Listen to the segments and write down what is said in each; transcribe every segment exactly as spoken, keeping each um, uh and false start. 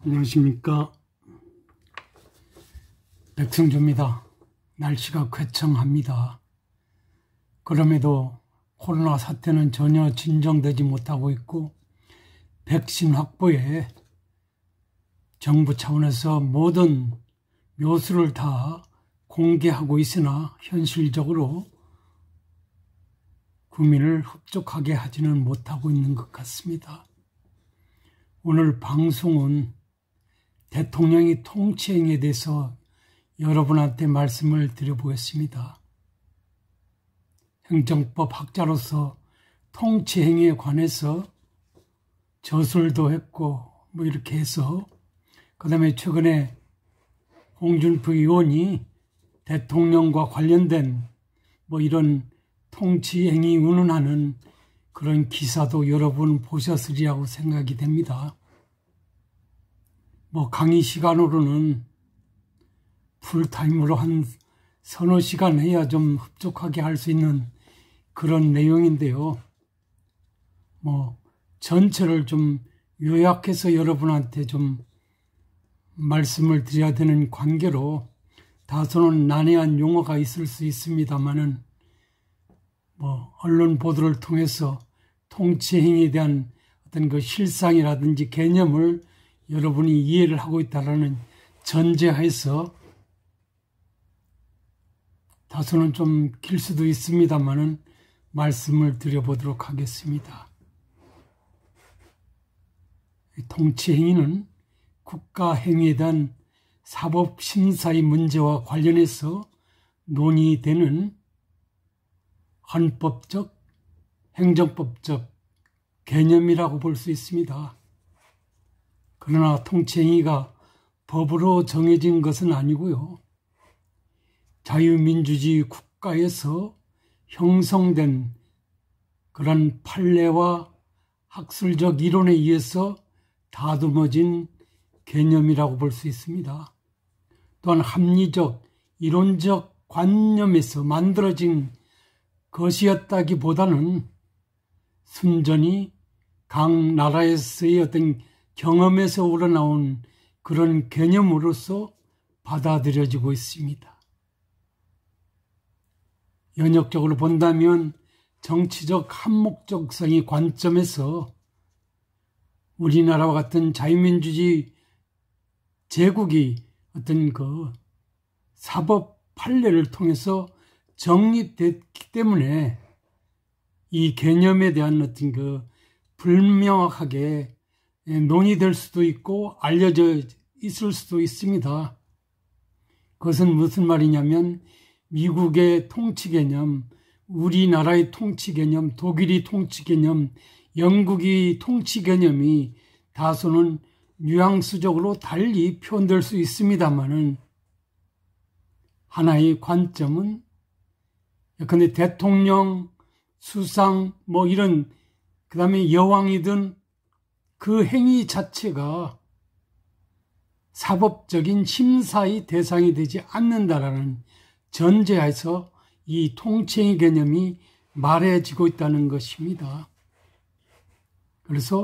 안녕하십니까. 백승주입니다. 날씨가 쾌청합니다. 그럼에도 코로나 사태는 전혀 진정되지 못하고 있고 백신 확보에 정부 차원에서 모든 묘수를 다 공개하고 있으나 현실적으로 국민을 흡족하게 하지는 못하고 있는 것 같습니다. 오늘 방송은 대통령의 통치행위에 대해서 여러분한테 말씀을 드려보겠습니다. 행정법 학자로서 통치행위에 관해서 저술도 했고 뭐 이렇게 해서 그 다음에 최근에 홍준표 의원이 대통령과 관련된 뭐 이런 통치행위 운운하는 그런 기사도 여러분 보셨으리라고 생각이 됩니다. 뭐 강의 시간으로는 풀타임으로 한 서너 시간 해야 좀 흡족하게 할 수 있는 그런 내용인데요. 뭐 전체를 좀 요약해서 여러분한테 좀 말씀을 드려야 되는 관계로 다소는 난해한 용어가 있을 수 있습니다만은 뭐 언론 보도를 통해서 통치행위에 대한 어떤 그 실상이라든지 개념을 여러분이 이해를 하고 있다는 전제하에서 다소는 좀 길 수도 있습니다만은 말씀을 드려보도록 하겠습니다. 통치행위는 국가행위에 대한 사법심사의 문제와 관련해서 논의되는 헌법적, 행정법적 개념이라고 볼 수 있습니다. 그러나 통치행위가 법으로 정해진 것은 아니고요. 자유민주주의 국가에서 형성된 그런 판례와 학술적 이론에 의해서 다듬어진 개념이라고 볼 수 있습니다. 또한 합리적, 이론적 관념에서 만들어진 것이었다기보다는 순전히 각 나라에서의 어떤 경험에서 우러나온 그런 개념으로서 받아들여지고 있습니다. 연역적으로 본다면 정치적 한목적성의 관점에서 우리나라와 같은 자유민주주의 제국이 어떤 그 사법 판례를 통해서 정립됐기 때문에 이 개념에 대한 어떤 그 불명확하게 논의될 수도 있고 알려져 있을 수도 있습니다. 그것은 무슨 말이냐면 미국의 통치 개념, 우리나라의 통치 개념, 독일의 통치 개념, 영국의 통치 개념이 다소는 뉘앙스적으로 달리 표현될 수 있습니다만은 하나의 관점은 근데 대통령, 수상 뭐 이런 그 다음에 여왕이든 그 행위 자체가 사법적인 심사의 대상이 되지 않는다라는 전제하에서 이 통치행위 개념이 말해지고 있다는 것입니다. 그래서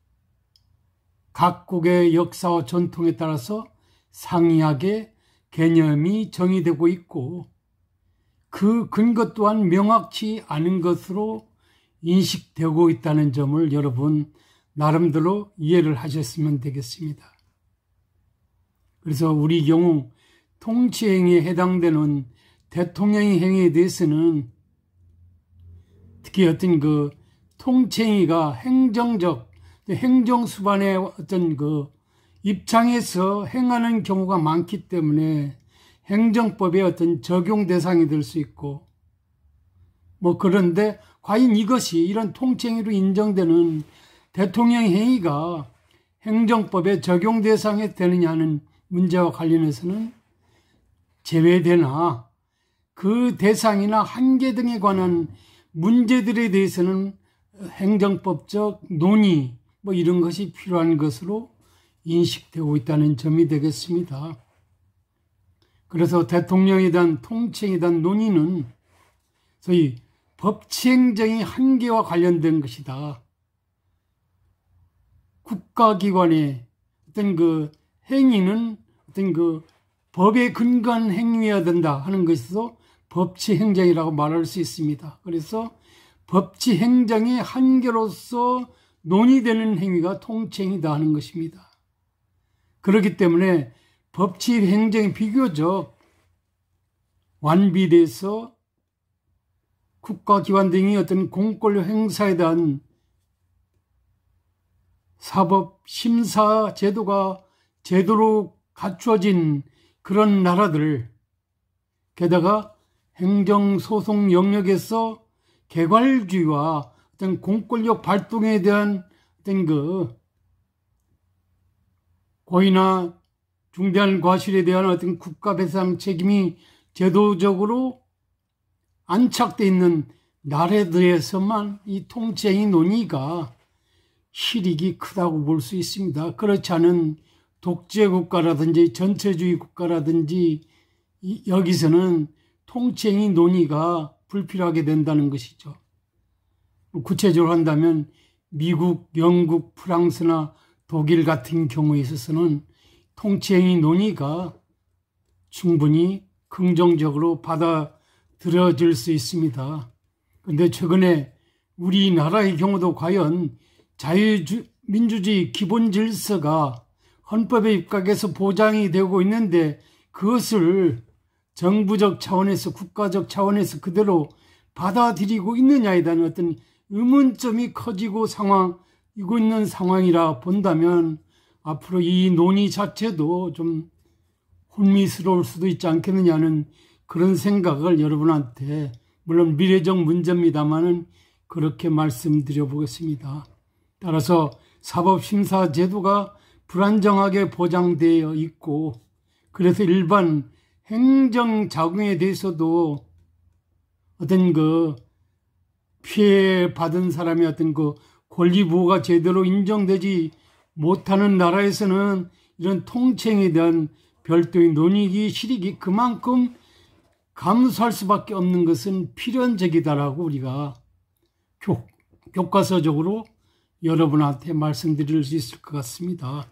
각국의 역사와 전통에 따라서 상이하게 개념이 정의되고 있고 그 근거 또한 명확치 않은 것으로 인식되고 있다는 점을 여러분 나름대로 이해를 하셨으면 되겠습니다. 그래서 우리 경우 통치행위에 해당되는 대통령의 행위에 대해서는 특히 어떤 그 통치행위가 행정적, 행정수반의 어떤 그 입장에서 행하는 경우가 많기 때문에 행정법의 어떤 적용 대상이 될 수 있고 뭐 그런데 과연 이것이 이런 통치행위로 인정되는 대통령 행위가 행정법의 적용 대상이 되느냐 하는 문제와 관련해서는 제외되나 그 대상이나 한계 등에 관한 문제들에 대해서는 행정법적 논의 뭐 이런 것이 필요한 것으로 인식되고 있다는 점이 되겠습니다. 그래서 대통령에 대한 통치행위에 대한 논의는 소위 법치행정의 한계와 관련된 것이다. 국가기관의 어떤 그 행위는 어떤 그 법에 근거한 행위여야 된다 하는 것에서 법치 행정이라고 말할 수 있습니다. 그래서 법치 행정의 한계로서 논의되는 행위가 통치행위다 하는 것입니다. 그렇기 때문에 법치 행정이 비교적 완비돼서 국가기관 등이 어떤 공권력 행사에 대한 사법 심사 제도가 제대로 갖추어진 그런 나라들, 게다가 행정소송 영역에서 개괄주의와 어떤 공권력 발동에 대한 어떤 그 고의나 중대한 과실에 대한 어떤 국가 배상 책임이 제도적으로 안착되어 있는 나라들에서만 이 통치행위 논의가 실익이 크다고 볼 수 있습니다. 그렇지 않은 독재 국가라든지 전체주의 국가라든지 여기서는 통치행위 논의가 불필요하게 된다는 것이죠. 구체적으로 한다면 미국, 영국, 프랑스나 독일 같은 경우에 있어서는 통치행위 논의가 충분히 긍정적으로 받아들여질 수 있습니다. 그런데 최근에 우리나라의 경우도 과연 자유민주주의 기본 질서가 헌법에 입각해서 보장이 되고 있는데 그것을 정부적 차원에서 국가적 차원에서 그대로 받아들이고 있느냐에 대한 어떤 의문점이 커지고 상황이고 있는 상황이라 본다면 앞으로 이 논의 자체도 좀 혼미스러울 수도 있지 않겠느냐는 그런 생각을 여러분한테, 물론 미래적 문제입니다만은 그렇게 말씀드려 보겠습니다. 따라서 사법심사 제도가 불안정하게 보장되어 있고, 그래서 일반 행정작용에 대해서도 어떤 그 피해 받은 사람의 어떤 그 권리 보호가 제대로 인정되지 못하는 나라에서는 이런 통치행위에 대한 별도의 논의기 실익이 그만큼 감수할 수밖에 없는 것은 필연적이다라고 우리가 교, 교과서적으로 여러분한테 말씀드릴 수 있을 것 같습니다.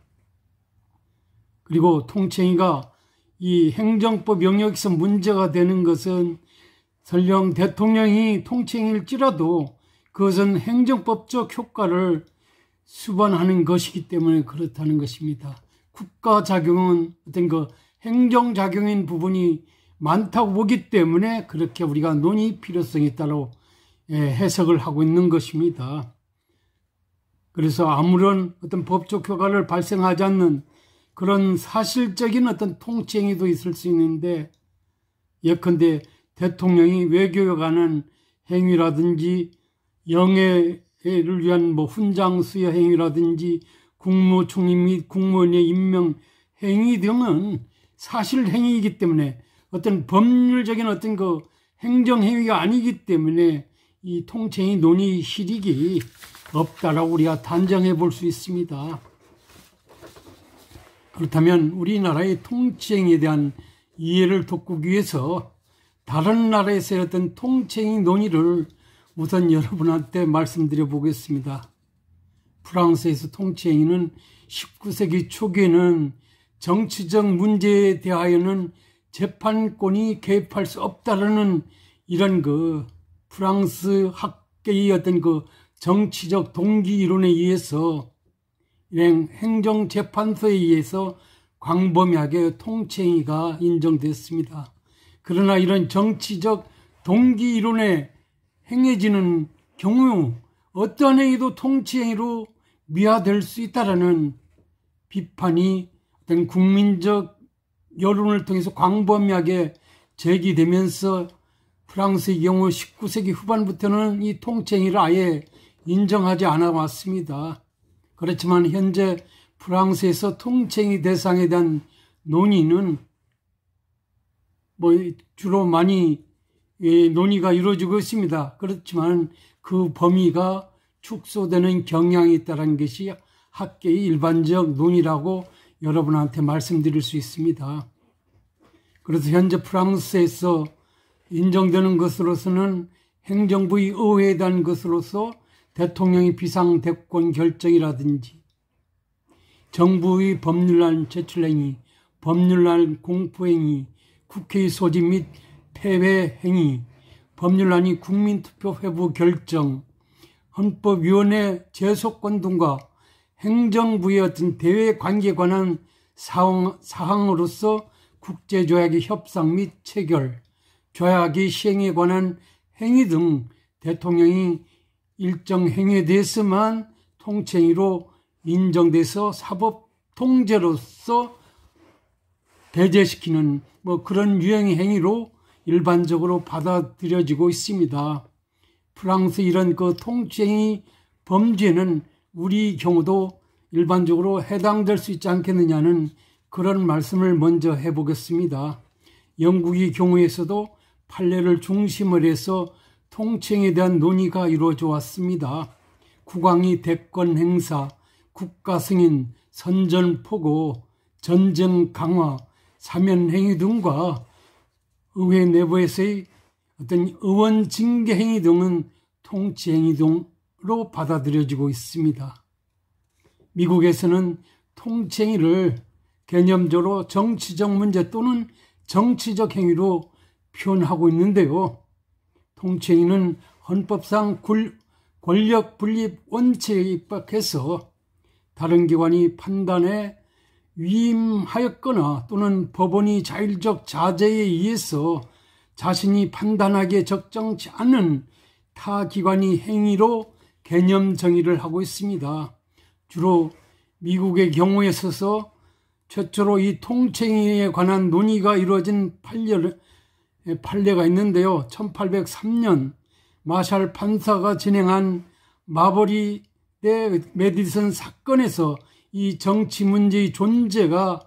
그리고 통치행위가 이 행정법 영역에서 문제가 되는 것은 설령 대통령이 통치행위일지라도 그것은 행정법적 효과를 수반하는 것이기 때문에 그렇다는 것입니다. 국가작용은 어떤 그 행정작용인 부분이 많다고 보기 때문에 그렇게 우리가 논의 필요성이 있다고 해석을 하고 있는 것입니다. 그래서 아무런 어떤 법적 효과를 발생하지 않는 그런 사실적인 어떤 통치행위도 있을 수 있는데, 예컨대 대통령이 외교에 관한 행위라든지 영예를 위한 뭐 훈장 수여 행위라든지 국무총리 및 국무원의 임명 행위 등은 사실 행위이기 때문에 어떤 법률적인 어떤 그 행정 행위가 아니기 때문에 이 통치행위 논의 실익이 없다라고 우리가 단정해 볼 수 있습니다. 그렇다면 우리나라의 통치행위에 대한 이해를 돕기 위해서 다른 나라에서의 어떤 통치행위 논의를 우선 여러분한테 말씀드려 보겠습니다. 프랑스에서 통치행위는 십구 세기 초기에는 정치적 문제에 대하여는 재판권이 개입할 수 없다라는 이런 그 프랑스 학계의 어떤 그 정치적 동기 이론에 의해서 행정재판소에 의해서 광범위하게 통치행위가 인정됐습니다. 그러나 이런 정치적 동기 이론에 행해지는 경우 어떤 행위도 통치행위로 미화될 수 있다는 비판이 어떤 국민적 여론을 통해서 광범위하게 제기되면서 프랑스의 경우 십구 세기 후반부터는 이 통치행위를 아예 인정하지 않아 왔습니다. 그렇지만 현재 프랑스에서 통치행위 대상에 대한 논의는 뭐 주로 많이 논의가 이루어지고 있습니다. 그렇지만 그 범위가 축소되는 경향이 있다는 것이 학계의 일반적 논의라고 여러분한테 말씀드릴 수 있습니다. 그래서 현재 프랑스에서 인정되는 것으로서는 행정부의 의회에 대한 것으로서 대통령의 비상대권 결정이라든지 정부의 법률안 제출행위, 법률안 공포행위, 국회의 소집 및 폐회행위, 법률안이 국민투표 회부 결정, 헌법위원회 제소권 등과 행정부의 어떤 대외관계에 관한 사항, 사항으로서 국제조약의 협상 및 체결, 조약의 시행에 관한 행위 등 대통령이 일정 행위에 대해서만 통치행위로 인정돼서 사법 통제로서 배제시키는 뭐 그런 유형의 행위로 일반적으로 받아들여지고 있습니다. 프랑스 이런 그 통치행위 범죄는 우리 경우도 일반적으로 해당될 수 있지 않겠느냐는 그런 말씀을 먼저 해보겠습니다. 영국의 경우에서도 판례를 중심으로 해서 통치행위에 대한 논의가 이루어져 왔습니다. 국왕이 대권 행사, 국가 승인, 선전포고, 전쟁 강화, 사면행위 등과 의회 내부에서의 어떤 의원 징계 행위 등은 통치행위 등으로 받아들여지고 있습니다. 미국에서는 통치행위를 개념적으로 정치적 문제 또는 정치적 행위로 표현하고 있는데요. 통치행위는 헌법상 권력 분립 원칙에 입각해서 다른 기관이 판단에 위임하였거나 또는 법원이 자율적 자제에 의해서 자신이 판단하기에 적정치 않은 타 기관이 행위로 개념 정의를 하고 있습니다. 주로 미국의 경우에 있어서 최초로 이 통치행위에 관한 논의가 이루어진 판례를, 판례가 있는데요. 천팔백삼 년 마샬 판사가 진행한 마버리 대 메디슨 사건에서 이 정치 문제의 존재가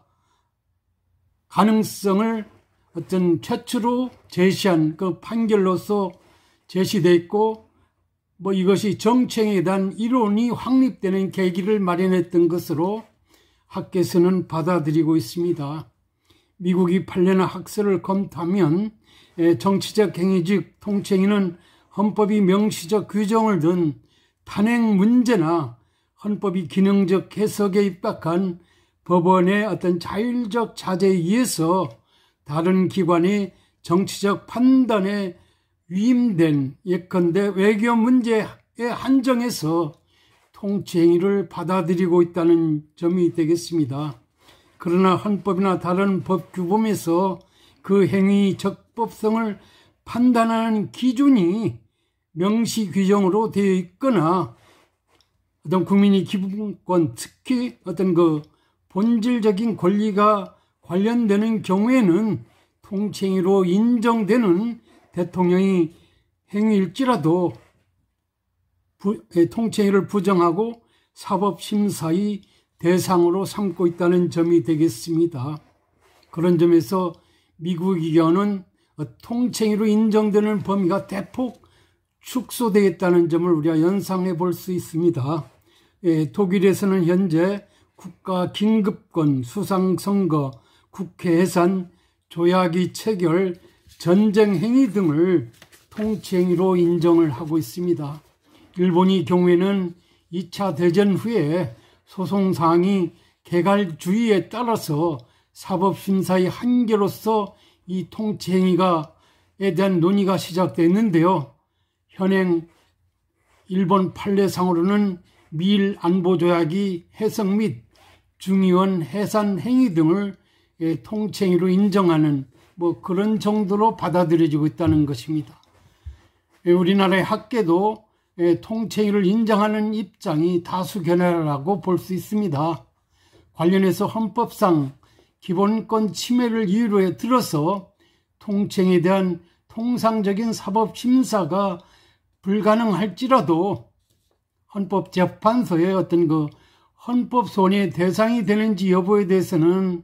가능성을 어떤 최초로 제시한 그 판결로서 제시되어 있고, 뭐 이것이 정치행위에 대한 이론이 확립되는 계기를 마련했던 것으로 학계에서는 받아들이고 있습니다. 미국이 판례나 학설을 검토하면 정치적 행위 즉 통치행위는 헌법이 명시적 규정을 둔 탄핵 문제나 헌법이 기능적 해석에 입각한 법원의 어떤 자율적 자제에 의해서 다른 기관의 정치적 판단에 위임된 예컨대 외교 문제에 한정해서 통치행위를 받아들이고 있다는 점이 되겠습니다. 그러나 헌법이나 다른 법 규범에서 그 행위의 적법성을 판단하는 기준이 명시 규정으로 되어 있거나 어떤 국민의 기본권, 특히 어떤 그 본질적인 권리가 관련되는 경우에는 통치행위로 인정되는 대통령의 행위일지라도 부, 통치행위를 부정하고 사법심사의 대상으로 삼고 있다는 점이 되겠습니다. 그런 점에서 미국의 경우는 통치행위로 인정되는 범위가 대폭 축소되겠다는 점을 우리가 연상해 볼 수 있습니다. 예, 독일에서는 현재 국가 긴급권, 수상선거, 국회 해산, 조약의 체결, 전쟁 행위 등을 통치행위로 인정을 하고 있습니다. 일본의 경우에는 이 차 대전 후에 소송사항이 개괄주의에 따라서 사법심사의 한계로서 이 통치행위에 대한 논의가 시작됐는데요. 현행 일본 판례상으로는 미일 안보조약이 해석 및 중의원 해산 행위 등을 통치행위로 인정하는 뭐 그런 정도로 받아들여지고 있다는 것입니다. 우리나라의 학계도 통치행위를 인정하는 입장이 다수 견해라고 볼 수 있습니다. 관련해서 헌법상 기본권 침해를 이유로 들어서 통치행위에 대한 통상적인 사법심사가 불가능할지라도 헌법재판소의 어떤 그 헌법소원의 대상이 되는지 여부에 대해서는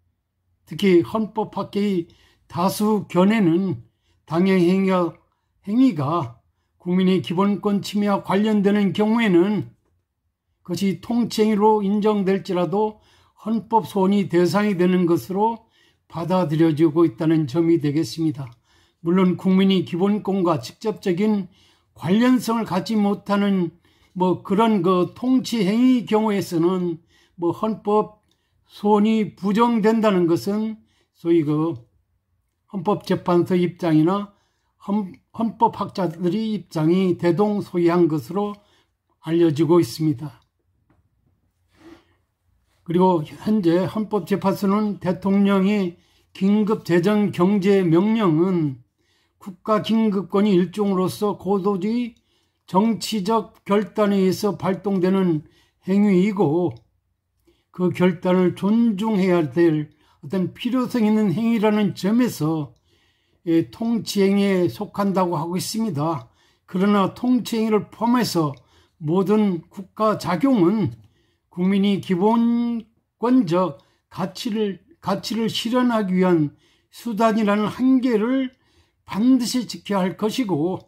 특히 헌법학계의 다수 견해는 당행행위가 행위가 국민의 기본권 침해와 관련되는 경우에는 그것이 통치행위로 인정될지라도 헌법소원이 대상이 되는 것으로 받아들여지고 있다는 점이 되겠습니다. 물론 국민이 기본권과 직접적인 관련성을 갖지 못하는 뭐 그런 그 통치행위 경우에서는 뭐 헌법 소원이 부정된다는 것은 소위 그 헌법재판소 입장이나 헌, 헌법학자들의 입장이 대동소이한 것으로 알려지고 있습니다. 그리고 현재 헌법재판소는 대통령의 긴급재정 경제명령은 국가긴급권이 일종으로서 고도의 정치적 결단에 의해서 발동되는 행위이고 그 결단을 존중해야 될 어떤 필요성 있는 행위라는 점에서 통치행위에 속한다고 하고 있습니다. 그러나 통치행위를 포함해서 모든 국가 작용은 국민이 기본권적 가치를, 가치를 실현하기 위한 수단이라는 한계를 반드시 지켜야 할 것이고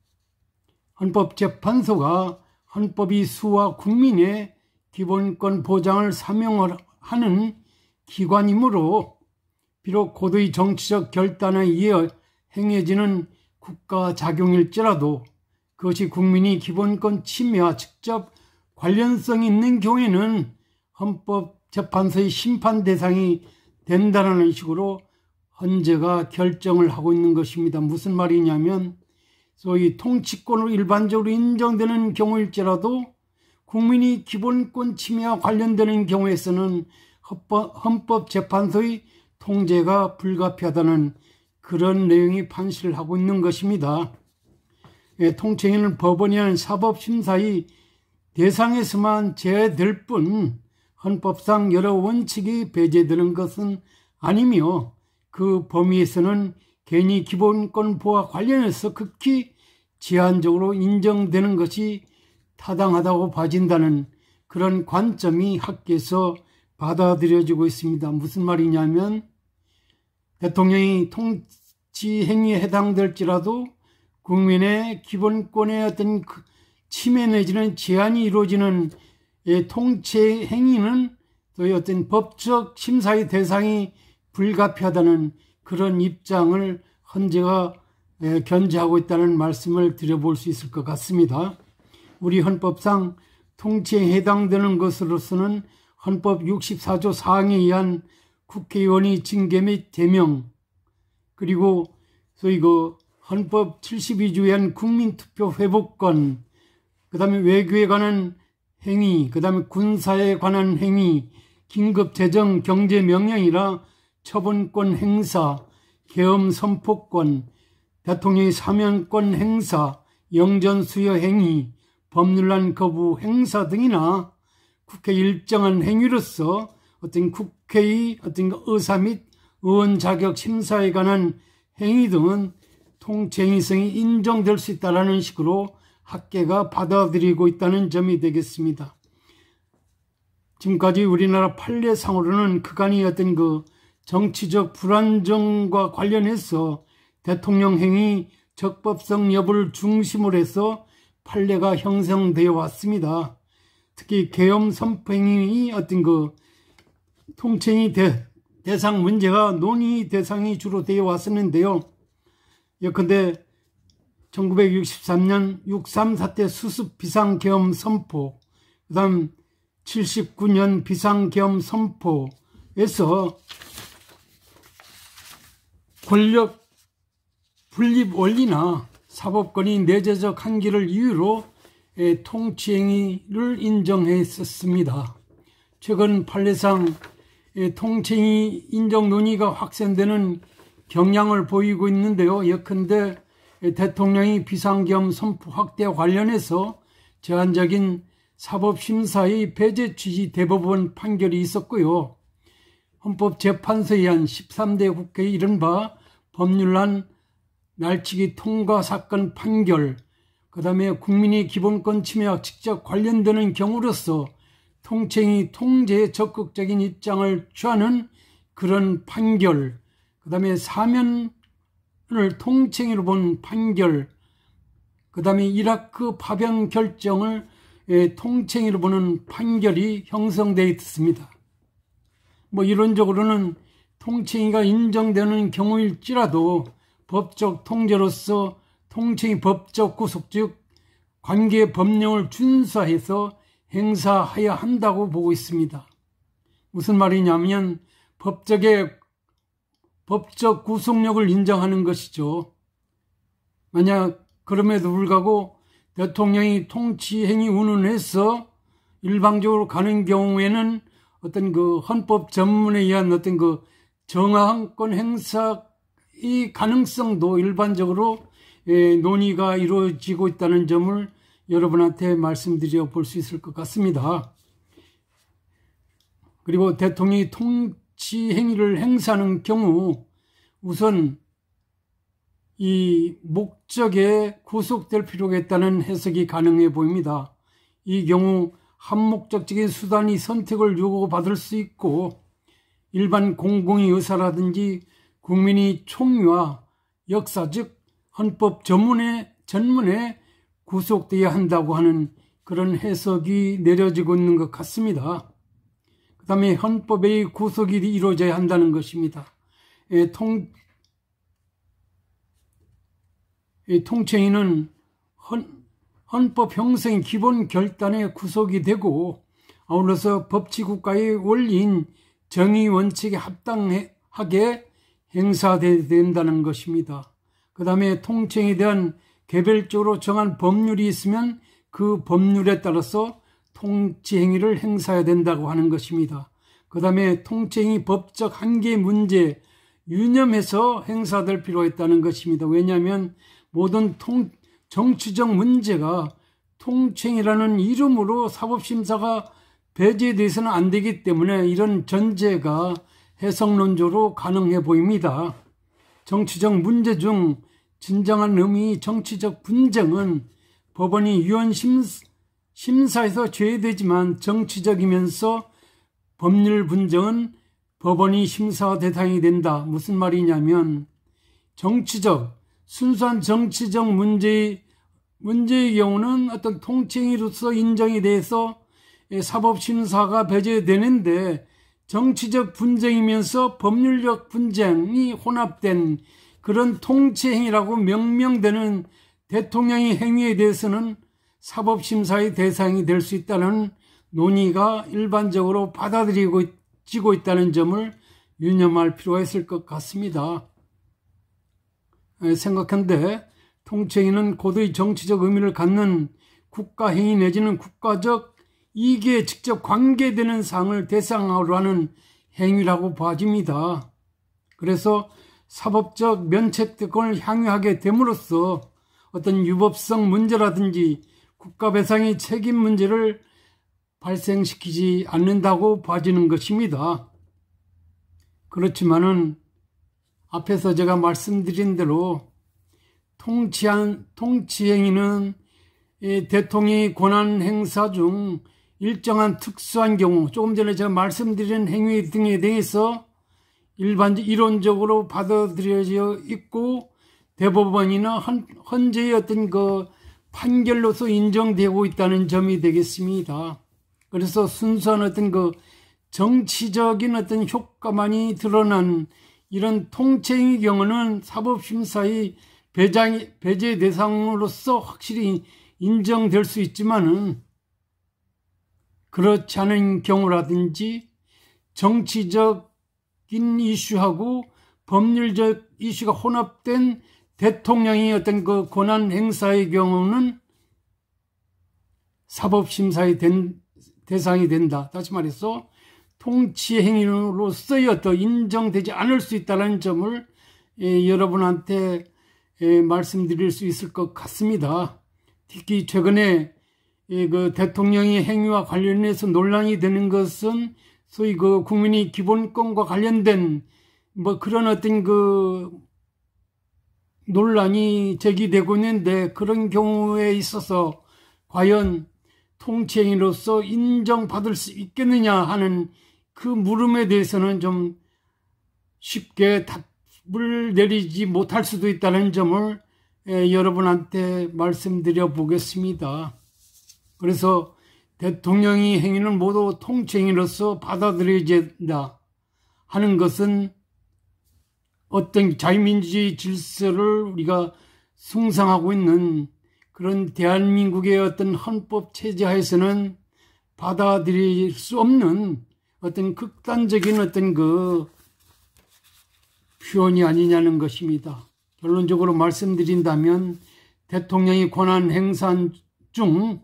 헌법재판소가 헌법이 수와 국민의 기본권 보장을 사명하는 기관이므로 비록 고도의 정치적 결단에 의해 행해지는 국가 작용일지라도 그것이 국민이 기본권 침해와 직접 관련성이 있는 경우에는 헌법재판소의 심판 대상이 된다는 식으로 헌재가 결정을 하고 있는 것입니다. 무슨 말이냐면 소위 통치권으로 일반적으로 인정되는 경우일지라도 국민이 기본권 침해와 관련되는 경우에서는 헌법재판소의 통제가 불가피하다는 그런 내용이 판시를 하고 있는 것입니다. 통치행위는 법원이 하는 사법심사의 대상에서만 제외될 뿐 헌법상 여러 원칙이 배제되는 것은 아니며 그 범위에서는 개인이 기본권 보호와 관련해서 극히 제한적으로 인정되는 것이 타당하다고 봐진다는 그런 관점이 학계에서 받아들여지고 있습니다. 무슨 말이냐면 대통령이 통치 행위에 해당될지라도 국민의 기본권의 어떤 침해 내지는 제한이 이루어지는 통치 행위는 또 어떤 법적 심사의 대상이 불가피하다는 그런 입장을 헌재가 견지하고 있다는 말씀을 드려볼 수 있을 것 같습니다. 우리 헌법상 통치에 해당되는 것으로서는 헌법 육십사 조 사항에 의한 국회의원의 징계 및 제명, 그리고 소위 그 헌법 칠십이 조에 의한 국민투표 회복권, 그 다음에 외교에 관한 행위, 그 다음에 군사에 관한 행위, 긴급재정 경제명령이라 처분권 행사, 계엄 선포권, 대통령의 사면권 행사, 영전 수여 행위, 법률안 거부 행사 등이나 국회 일정한 행위로서 어떤 국회의 어떤 의사 및 의원 자격 심사에 관한 행위 등은 통치행위성이 인정될 수 있다는 식으로 학계가 받아들이고 있다는 점이 되겠습니다. 지금까지 우리나라 판례상으로는 그간의 어떤 그 정치적 불안정과 관련해서 대통령 행위 적법성 여부를 중심으로 해서 판례가 형성되어 왔습니다. 특히 계엄 선포 행위의 어떤 그 통치행위 대, 대상 문제가 논의 대상이 주로 되어 왔었는데요. 예컨대 천구백육십삼 년 육삼 사태 수습 비상계엄 선포, 그 다음 칠십구 년 비상계엄 선포에서 권력 분립 원리나 사법권의 내재적 한계를 이유로 통치행위를 인정했었습니다. 최근 판례상 통치행위 인정 논의가 확산되는 경향을 보이고 있는데요. 예컨대 대통령이 비상계엄 선포 확대와 관련해서 제한적인 사법심사의 배제 취지 대법원 판결이 있었고요. 헌법재판소에 의한 십삼 대 국회의 이른바 법률안 날치기 통과 사건 판결, 그 다음에 국민의 기본권 침해와 직접 관련되는 경우로서 통치행위 통제에 적극적인 입장을 취하는 그런 판결, 그 다음에 사면을 통치행위로 본 판결, 그 다음에 이라크 파병 결정을 통치행위로 보는 판결이 형성되어 있습니다. 뭐 이론적으로는 통치행위가 인정되는 경우일지라도 법적 통제로서 통치행위 법적 구속, 즉 관계 법령을 준수해서 행사해야 한다고 보고 있습니다. 무슨 말이냐면 법적의 법적 구속력을 인정하는 것이죠. 만약 그럼에도 불구하고 대통령이 통치행위 운운해서 일방적으로 가는 경우에는 어떤 그 헌법 전문에 의한 어떤 그 정황권 행사의 가능성도 일반적으로 예, 논의가 이루어지고 있다는 점을 여러분한테 말씀드려 볼 수 있을 것 같습니다. 그리고 대통령이 통치 행위를 행사하는 경우 우선 이 목적에 구속될 필요가 있다는 해석이 가능해 보입니다. 이 경우 한목적적인 수단이 선택을 요구받을 수 있고 일반 공공의 의사라든지 국민의 총의와 역사 즉 헌법 전문에, 전문에 구속되어야 한다고 하는 그런 해석이 내려지고 있는 것 같습니다. 그 다음에 헌법의 구속이 이루어져야 한다는 것입니다. 예, 통, 이 통치행위는 헌, 헌법 형성 기본 결단에 구속이 되고 아울러서 법치국가의 원리인 정의 원칙에 합당하게 행사되어야 된다는 것입니다. 그 다음에 통치행위에 대한 개별적으로 정한 법률이 있으면 그 법률에 따라서 통치행위를 행사해야 된다고 하는 것입니다. 그 다음에 통치행위 법적 한계 문제 유념해서 행사될 필요가 있다는 것입니다. 왜냐하면 모든 통, 정치적 문제가 통치행위라는 이름으로 사법심사가 배제돼서는 안 되기 때문에 이런 전제가 해석론적으로 가능해 보입니다. 정치적 문제 중 진정한 의미 정치적 분쟁은 법원이 유언 심사에서 제외되지만 정치적이면서 법률 분쟁은 법원이 심사 대상이 된다. 무슨 말이냐면 정치적, 순수한 정치적 문제의, 문제의 경우는 어떤 통치행위로서 인정이 돼서 사법심사가 배제되는데 정치적 분쟁이면서 법률적 분쟁이 혼합된 그런 통치행위라고 명명되는 대통령의 행위에 대해서는 사법심사의 대상이 될 수 있다는 논의가 일반적으로 받아들이고 있다는 점을 유념할 필요가 있을 것 같습니다. 생각한데 통치행위는 고도의 정치적 의미를 갖는 국가행위 내지는 국가적 이익에 직접 관계되는 사항을 대상으로 하는 행위라고 봐집니다. 그래서 사법적 면책특권을 향유하게 됨으로써 어떤 유법성 문제라든지 국가배상의 책임 문제를 발생시키지 않는다고 봐지는 것입니다. 그렇지만은 앞에서 제가 말씀드린 대로 통치한, 통치행위는 대통령의 권한 행사 중 일정한 특수한 경우, 조금 전에 제가 말씀드린 행위 등에 대해서 일반 이론적으로 받아들여져 있고 대법원이나 헌, 헌재의 어떤 그 판결로서 인정되고 있다는 점이 되겠습니다. 그래서 순수한 어떤 그 정치적인 어떤 효과만이 드러난 이런 통치행위 경우는 사법심사의 배장, 배제 대상으로서 확실히 인정될 수 있지만은 그렇지 않은 경우라든지 정치적인 이슈하고 법률적 이슈가 혼합된 대통령의 어떤 그 권한 행사의 경우는 사법심사의 된, 대상이 된다. 다시 말해서 통치행위로서의 어떤 인정되지 않을 수 있다는 점을 예, 여러분한테 예, 말씀드릴 수 있을 것 같습니다. 특히 최근에 예, 그 대통령의 행위와 관련해서 논란이 되는 것은 소위 그 국민의 기본권과 관련된 뭐 그런 어떤 그 논란이 제기되고 있는데 그런 경우에 있어서 과연 통치행위로서 인정받을 수 있겠느냐 하는 그 물음에 대해서는 좀 쉽게 답을 내리지 못할 수도 있다는 점을 여러분한테 말씀드려 보겠습니다. 그래서 대통령의 행위는 모두 통치행위로서 받아들여야 된다 하는 것은 어떤 자유민주주의 질서를 우리가 숭상하고 있는 그런 대한민국의 어떤 헌법 체제 하에서는 받아들일 수 없는 어떤 극단적인 어떤 그 표현이 아니냐는 것입니다. 결론적으로 말씀드린다면 대통령이 권한 행사 중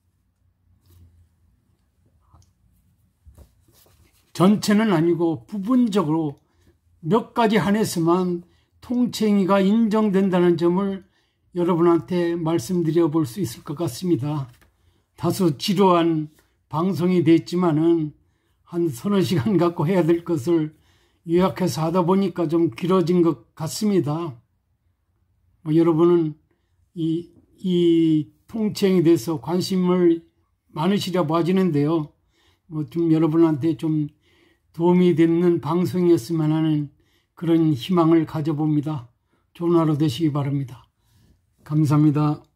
전체는 아니고 부분적으로 몇 가지 한해서만 통치행위가 인정된다는 점을 여러분한테 말씀드려 볼 수 있을 것 같습니다. 다소 지루한 방송이 됐지만은 한 서너 시간 갖고 해야 될 것을 요약해서 하다 보니까 좀 길어진 것 같습니다. 뭐 여러분은 이, 이 통치행위에 대해서 관심을 많으시려 봐지는데요. 뭐 좀 여러분한테 좀 도움이 되는 방송이었으면 하는 그런 희망을 가져봅니다. 좋은 하루 되시기 바랍니다. 감사합니다.